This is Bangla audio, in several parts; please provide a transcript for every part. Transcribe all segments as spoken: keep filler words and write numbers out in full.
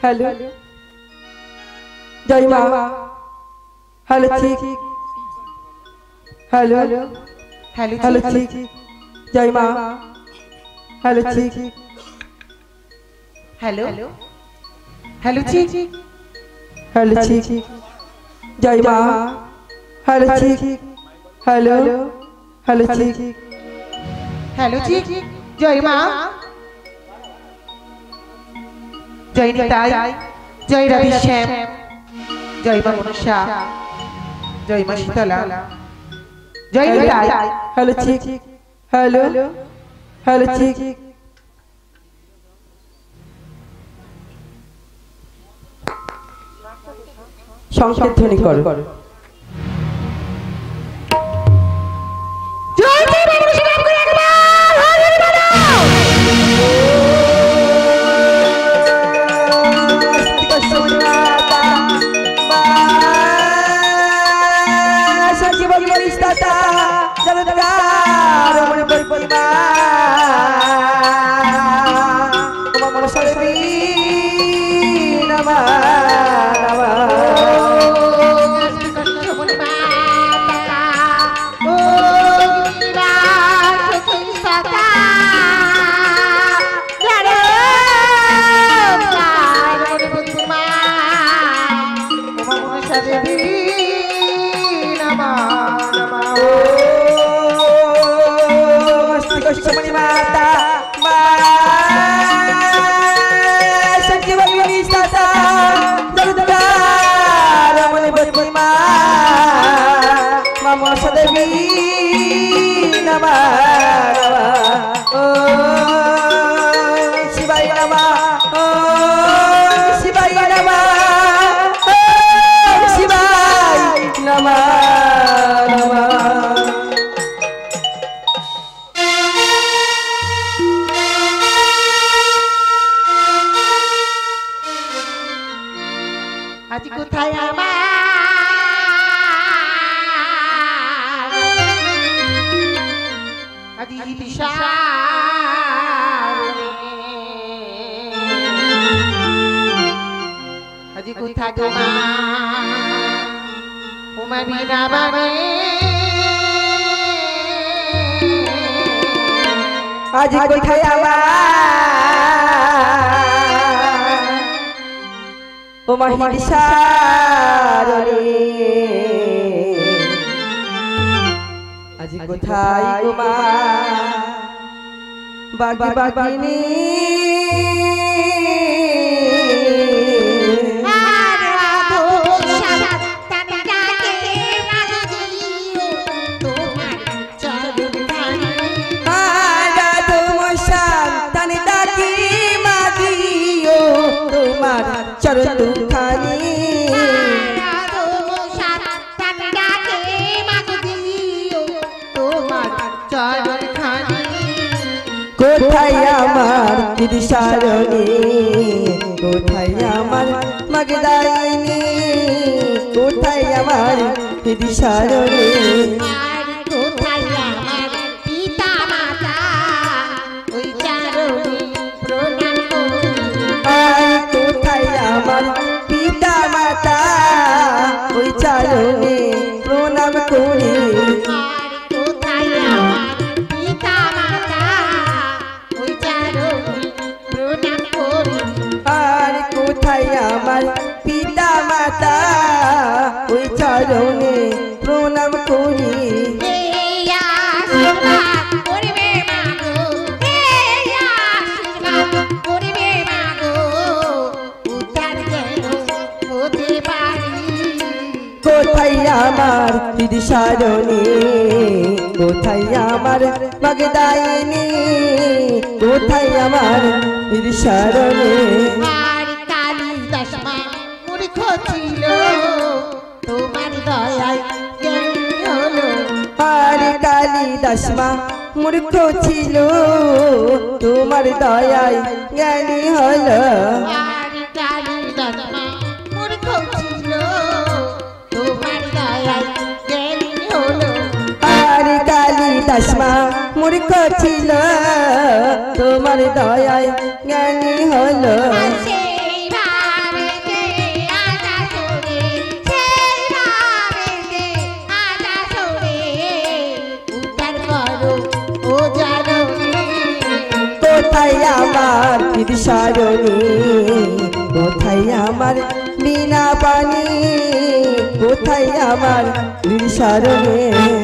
हेलो जय माँ हेलो ठीक हेलो हेलो हेलो ठीक जय माँ हेलो ठीक हेलो हेलो ठीक हेलो ठीक जय माँ हेलो ठीक हेलो हेलो ठीक हेलो ठीक जय माँ जय निताई जय रवि श्याम जय माँ मनुष्या जय माँ शीतला जय निताई हेलो ठीक हेलो हेलो ठीक সংকেত ধ্বনি করো জয় জয় মা মনুষ্যা নাম করে একবার হাজির বলো आज कोথায় আমার ও মহিষাররে আজ কোথায় গো মা বাগি বাগিনী चरण दुखानी कोথায় আমার দিশারণী কোথায় আমার মগদাইনি কোথায় আমার দিশারণী पिता माता ओई चरणे प्रणाम करी আর কোথায় আমার পিতা মাতা ওই চরণে প্রণাম করি কোথায় আমার দিশারণী কোথায় আমার মগদাইনি কোথায় আমার দিশারণী আর কালিদাস মা মূর্খ ছিল তোমার দয়ায় জ্ঞানী হলো আর কালিদাস মা মূর্খ ছিল তোমার দয়ায় জ্ঞানী হলো আর কালিদাস মা মূর্খ ছিল তোমার দয়ায় জ্ঞানী হলো আর কালিদাস মা মূর্খ ছিল তোমার দয়ায় জ্ঞানী হলো সেই সারণী কোথায় আমার বিনা পানি কোথায় আমার সারণী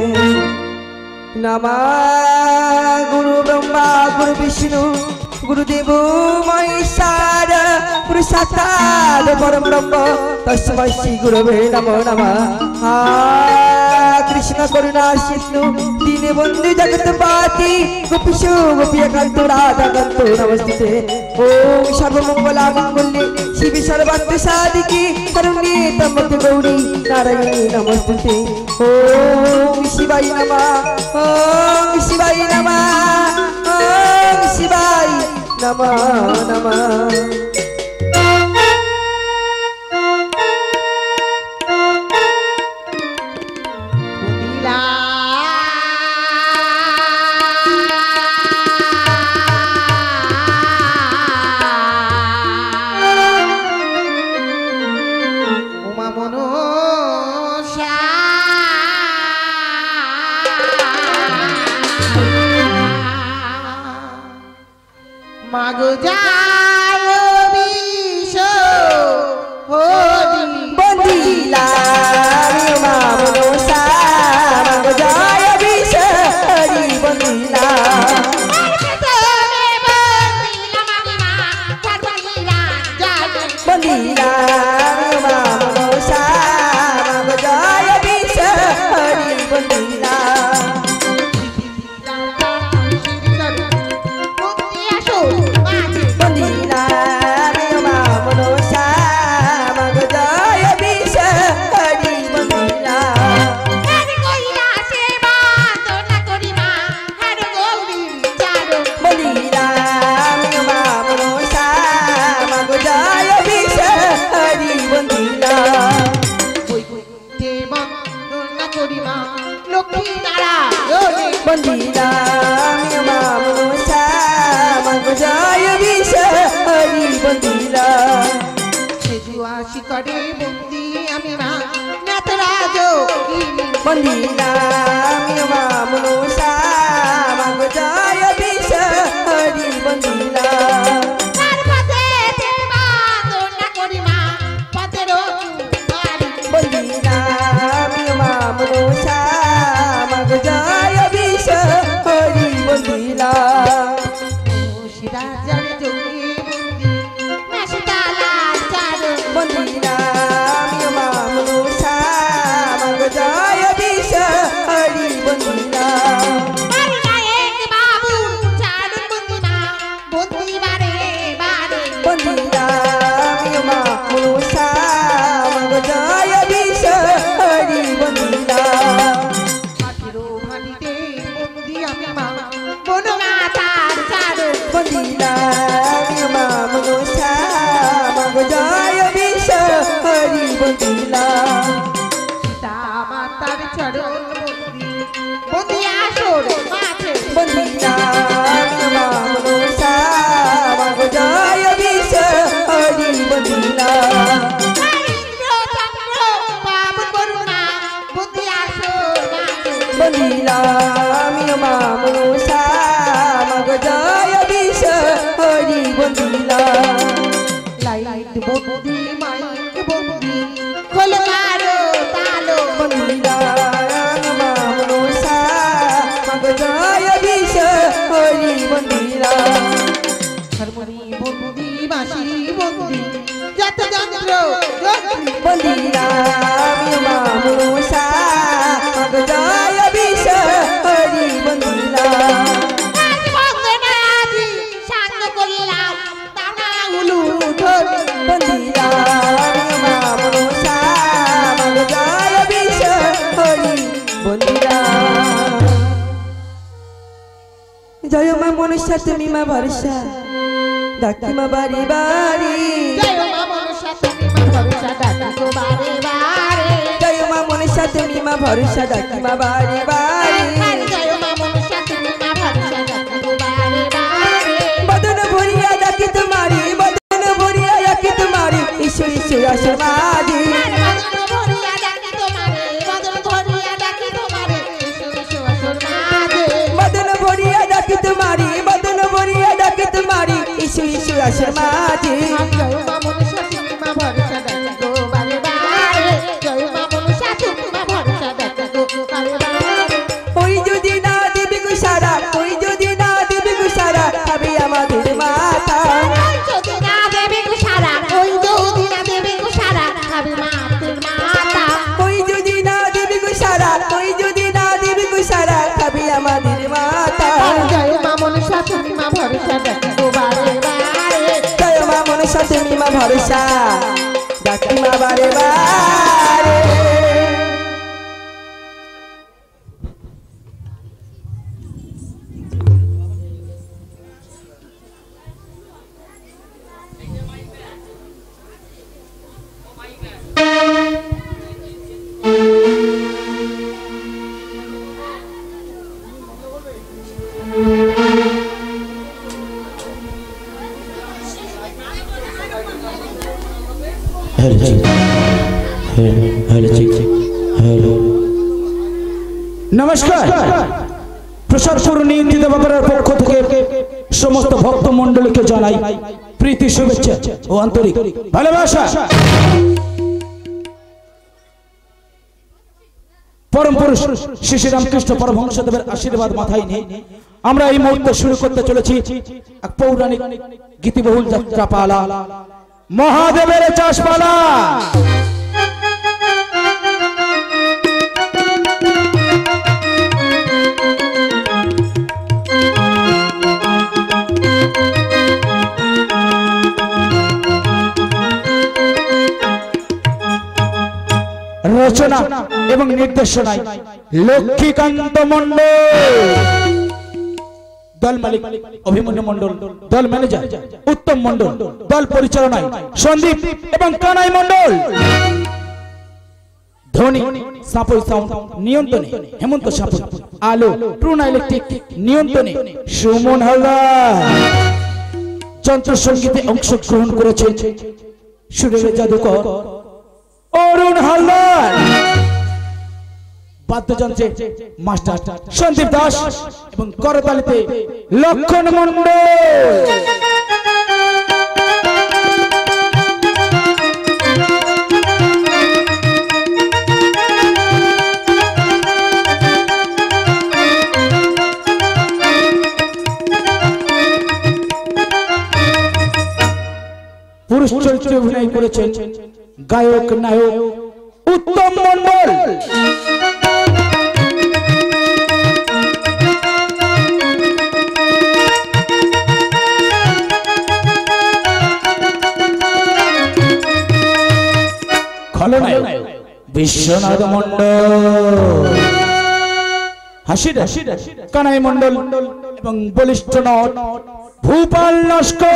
নমা গুরু ব্রহ্মা গুরু বিষ্ণু গুরুদেব মহেশ্বর গুরু সাক্ষাৎ পরম ব্রহ্ম তস্मै শ্রী গুরবে নমো নমঃ কৃষ্ণ করুণা সিন্ধু দীনবন্ধু জগৎপতি গোপীশ গোপীকান্ত রাধাকান্ত নমস্তে ওম সর্বমঙ্গলা মঙ্গলে শিবে সর্বার্থ সাধিকে শরণ্যে ত্র্যম্বকে গৌরী নারায়ণী নমস্তে ওম শিবায় নমঃ ওম শিবায় নমঃ ওম শিবায় নমঃ নমঃ মাগো যায় বিষ হরি বন্দিলা মা মনসা মাগো যায় বিষ হরি বন্দিলা বন্দিলা মা মনসা মাগো যায় বিষ হরি বন্দিলা বন্দিলা মা মনসা মাগো যায় বিষ হরি বন্দিলা সেজুয়া শিকড়ে বন্দি আমি মা নাতরাজ বন্দিলা মা মনসা মাগো যায় বিষ হরি বন্দিলা বন্দিলা মা মনসা মাগো যায় বিষ হরি বন্দিলা শিরাজার যোগী বন্দি মাসিতালা চার বন্দিলা মা মনসা মাগো যায় বিষ হরি বন্দিলা বন্দিলা মা মনসা মাগো যায় বিষ হরি বন্দিলা বন্দিলা মা মনসা মাগো যায় বিষ হরি বন্দিলা সীতা মাতার চরণ বন্দি বন্দি আসর মাঠে বন্দিলা মা মনসা মাগো যায় বিষ হরি বন্দিলা বন্দিলা মা মনসা মাগো যায় বিষ হরি বন্দিলা লাইট বন্দি মাইক বন্দি খোলকারো তালো বন্দিলা মা মনসা মাগো যায় বিষ হরি বন্দিলা হারমোনি বন্দি বাঁশি বন্দি যত যন্ত্র বন্দিলা মা মনসা মাগো যায় বিষ হরি বন্দিলা বন্দিলা মা মনসা মাগো যায় বিষ হরি বন্দিলা জয় মা মনসা তুমি মা ভরসা ডাকি মা বাড়ি বাড়ি জয় মা মনসা তুমি মা ভরসা ডাকি বারে বারে জয় মা মনসা তুমি মা ভরসা ডাকি মা বাড়ি বাড়ি জয় মা মনসা তুমি মা ভরসা ডাকি বারে বারে বদন ভরিয়া ডাকি তোমারি বদন ভরিয়া ডাকি তোমারি ঈশ্বর ঈশ্বর আশীর্বাদী বদন ভরিয়া ডাকি তোমারে বদন ভরিয়া ডাকি তোমারে ঈশ্বর ঈশ্বর আশীর্বাদে বদন ভরিয়া ডাকি তোমারি বদন ভরিয়া ডাকি তোমারি ঈশ্বর ঈশ্বর কৈলাসের মাঝে জয় মা মনসা তুমি মা ভরসা দেখো গো বারে বারে জয় মা মনসা তুমি মা ভরসা দেখো গো বারে বারে ওই যদি না দেবে গো সারা ওই যদি না দেবে গো সারা হবে আমাদের মাতা ওই যদি না দেবে গো সারা ওই যদি না দেবে গো সারা হবে মাতের মাতা ওই যদি না দেবে গো সারা ওই যদি না দেবে গো সারা হবে আমাদের মাতা জয় মা মনসা তুমি মা ভরসা দেখো গো বারে বারে জয় মা মনসা তুমি মা ভরসা ডাকি মা বারে বারে नमस्कार प्रसारपुर नियंत्रित बाबार पक्ष থেকে समस्त भक्त मंडल के জানাই প্রীতি শুভেচ্ছা ও আন্তরিক ভালোবাসা परम पुरुष श्री श्री रामकृष्ण परमहंसदेवेर आशीर्वाद माथाय निये আমরা এই মুহূর্তে শুরু করতে চলেছি এক পৌরাণিক গীতিবহুল যাত্রাপালা মহাদেবের চাষপালা। रचना एवं निर्देशनाय लक्ष्मीकांत मंडल दल मालिक अभिमन्यु मंडल दल मैनेजर उत्तम मंडल दल परिचालनाय सन्दीप एवं कानाई मंडल ध्वनि सापई साउंड नियंत्रणे हेमंत सापई आलो ट्रूना इलेक्ट्रिक नियंत्रणे सुमन हालदार যন্ত্র संगीते अंशग्रहण করেছেন সুরের জাদুকর অরুণ হালদার বাদ্যযন্ত্রে মাস্টার সন্দীপ দাস এবং করতালিতে লক্ষণ মণ্ডল। পুরুষ চরিত্রে অভিনয় করেছেন गायक नायक उत्तम मंडल। खलनायक विश्वनाथ मंडल हासिर कानाई मंडल एवं बलिष्ठ नट भूपाल नस्कर।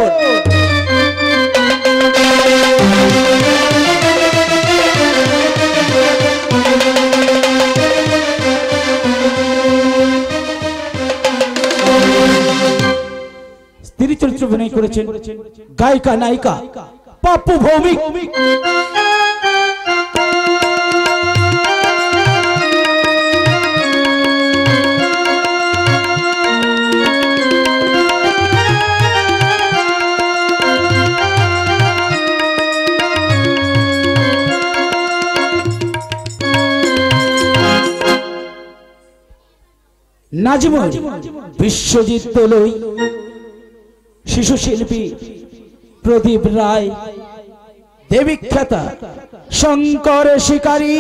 स्त्री चरित्र अभिनय करेছেন गायिका नायिका पाप्पू भौमिक। नाजिमुल विश्वजित दलई शिशु शिल्पी प्रदीप राय देवीख्याता शंकर शिकारी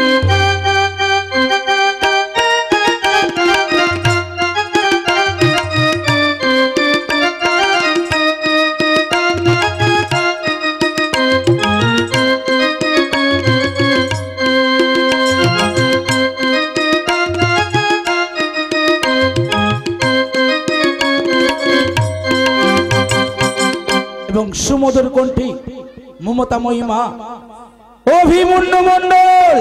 सुमधुर कण्ठी ममता महिमा अभिमन्यु मंडल।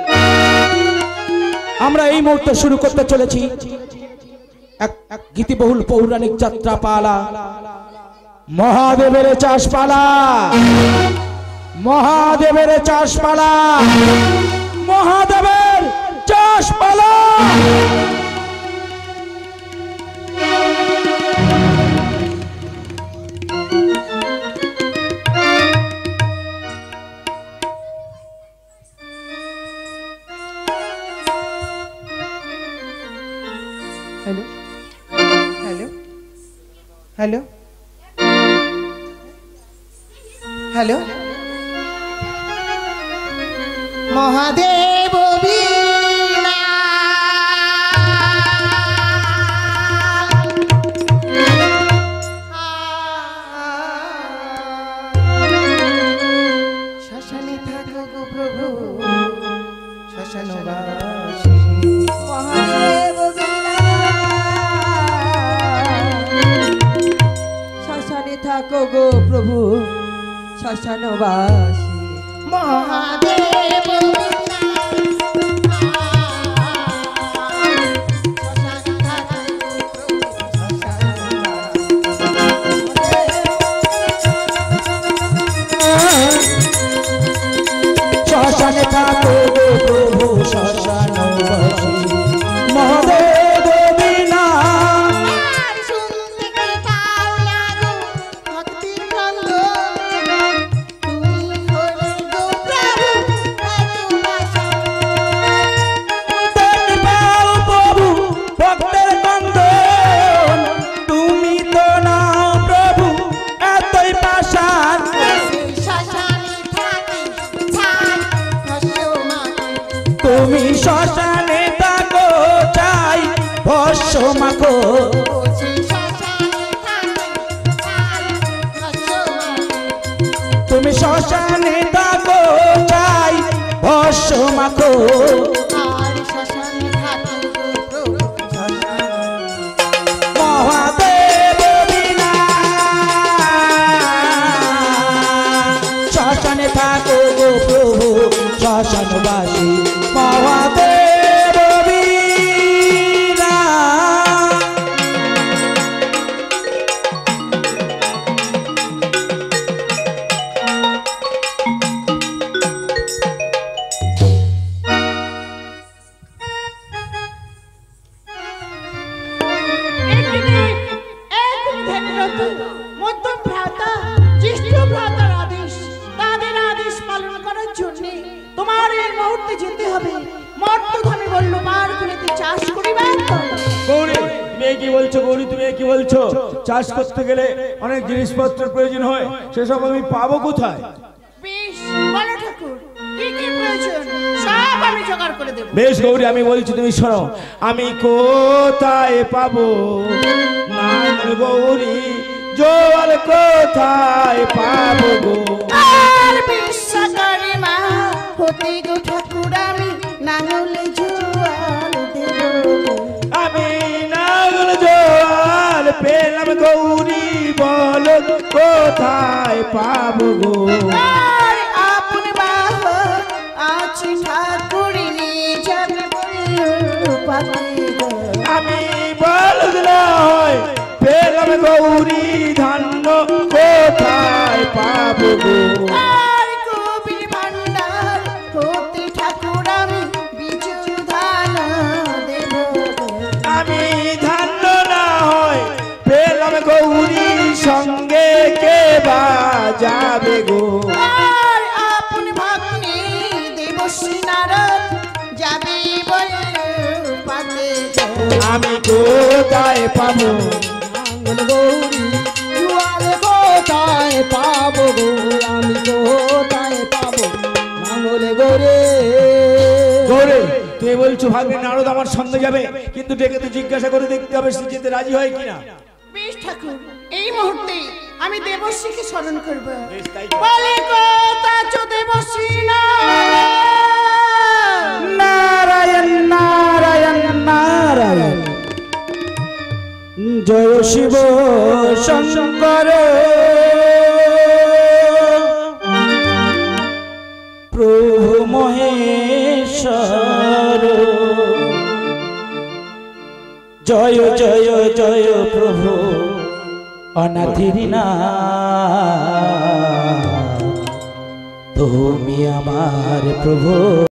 আমরা এই মুহূর্তে শুরু করতে চলেছি এক গীতিবহুল পৌরাণিক যাত্রাপালা মহাদেবের চাষপালা। মহাদেবের চাষপালা মহাদেবের চাষপালা। হ্যালো হ্যালো মহাদেব বীণা শ্মশানে থাকো গো প্রভু শ্মশানবাসী মহাদেব বীণা শ্মশানে থাকো গো প্রভু শ্মশানবাসী মহাদেব শ্মশানে থাকো গো প্রভু শ্মশানবাসী মহাদেব বীণা শুনতে কি পাও না গো ভক্তির গন্ধ তুমি হলে গো প্রভু ভালোবাসা তুমি পাও প্রভু ভক্তের বন্ধন তুমি তো নাও প্রভু এতই পাষাণ শ্মশানে থাকি ছাই ভস্যমাকে তুমি শ্মশানে থাকো চাই ভস্য মাখো বলছি শ্মশানে থাকি ছাই ভস্যমাকে তুমি শ্মশানে থাকো চাই ভস্য মাখো আর শ্মশানে থাকি গো প্রভু মহাদেব বীণা শ্মশানে থাকো গো প্রভু শ্মশানবাসী মহাদেব বীণা মধ্যম ভ্রাতা জ্যেষ্ঠ ভ্রাতার আদেশ তাদের আদেশ পালন করার জন্য তোমার এই মুহূর্তে যেতে হবে মর্তধামে বলল মার কুলেতে চাষ করিবার তরে। গৌরী তুমি এ কি বলছো গৌরী তুমি এ কি বলছো চাষ করতে গেলে অনেক জিনিসপত্রের প্রয়োজন হয় সেসব আমি পাবো কোথায়? বেশ বলো ঠাকুর কি কি প্রয়োজন সব আমি জোগাড় করে দেব। বেশ গৌরী আমি বলছি তুমি শোনো আমি কোথায় পাবো না গৌরী জল কোথায় পাবো গো আর বিশ্বাকারী মা হতে গো ঠাকুর আমি নাঙলে জোয়াল দেব। আমি নাগল জল পেলাম গৌরী বলো কোথায় পাবো গো আর আপন বাহ আছে ঠাকুরিনী যাবে বলল পাতে গো। আমি বলদ নয় পেলাম গৌরী ধান্য কোথায় পাবো গো আর কবির ভান্ডার হতে ঠাকুর আমি বিজু ধান দেব। আমি ধান্য না হয় পেলাম গৌরী সঙ্গে কে বা যাবে গো আর আপন ভাগ্নে দেবশ্রী নারদ যাবে বলল পাতে গো। আমি কোথায় পাবো নাঙ্গল গৌরী জুয়ারে কোথায় পাবো গো আমি কোথায় পাবো নাঙ্গলে গোরে গৌরে তুই বলছো ভাগ্নে নারদ আমার সঙ্গে যাবে কিন্তু ডেকে তো জিজ্ঞাসা করে দেখতে হবে সে যেতে রাজি হয় কিনা বেশ ঠাকুর এই মুহূর্তে আমি দেবশ্রীকে স্মরণ করব। বেশ, তাই বলে কথা চো দেবশ্রী না নারায়ণ নারায়ণ নারায়ণ জয় শিব শঙ্কর প্রভু মহেশ্বর জয় জয় জয় প্রভু অনাথির না তুমি আমার প্রভু।